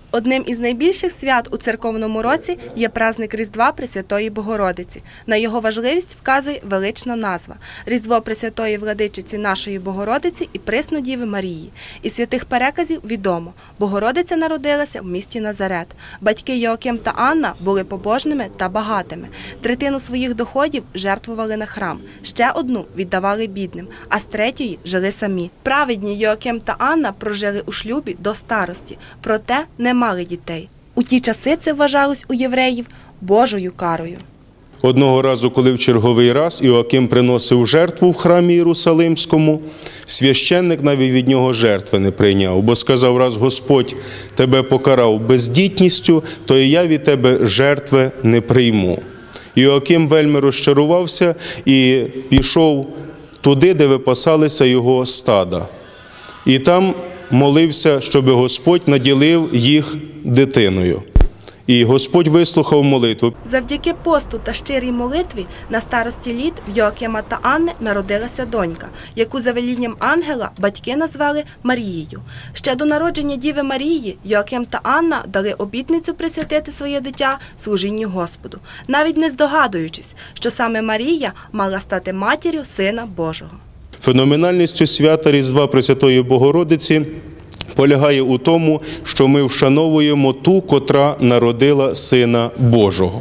Одним із найбільших свят у церковному році є праздник Різдва Пресвятої Богородиці. На його важливість вказує велична назва – Різдво Пресвятої Владичиці нашої Богородиці і Преснодіви Марії. Із святих переказів відомо – Богородиця народилася в місті Назарет. Батьки Йоаким та Анна були побожними та багатими. Третину своїх доходів жертвували на храм, ще одну віддавали бідним, а з третьої жили самі. Праведні Йоаким та Анна прожили у шлюбі до старості, проте не мали дітей. У ті часи це вважалось у євреїв Божою карою. Одного разу, коли в черговий раз Іоаким приносив жертву в храмі Єрусалимському, священник навіть від нього жертви не прийняв, бо сказав: раз Господь тебе покарав бездітністю, то і я від тебе жертви не прийму. Іоаким вельми розчарувався і пішов туди, де випасалися його стада. І там молився, щоб Господь наділив їх дитиною. І Господь вислухав молитву. Завдяки посту та щирій молитві на старості літ в Йоакима та Анни народилася донька, яку за велінням ангела батьки назвали Марією. Ще до народження Діви Марії Йоаким та Анна дали обітницю присвятити своє дитя служінню Господу, навіть не здогадуючись, що саме Марія мала стати матір'ю Сина Божого. Феноменальністю свята Різдва Пресвятої Богородиці полягає у тому, що ми вшановуємо ту, котра народила Сина Божого.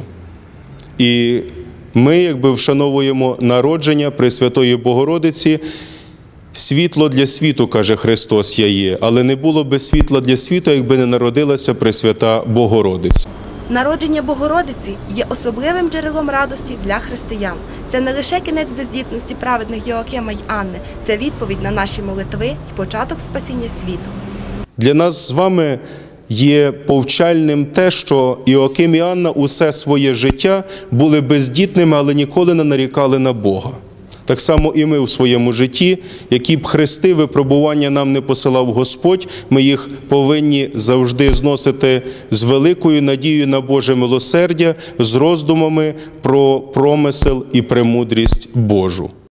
І ми вшановуємо народження Пресвятої Богородиці. Світло для світу, каже Христос, я є, але не було би світла для світу, якби не народилася Пресвята Богородиця. Народження Богородиці є особливим джерелом радості для християн. Це не лише кінець бездітності праведних Йоакима й Анни, це відповідь на наші молитви і початок спасіння світу. Для нас з вами є повчальним те, що Іоаким і Анна усе своє життя були бездітними, але ніколи не нарікали на Бога. Так само і ми в своєму житті, які б хрести, випробування нам не посилав Господь, ми їх повинні завжди зносити з великою надією на Боже милосердя, з роздумами про промисел і премудрість Божу.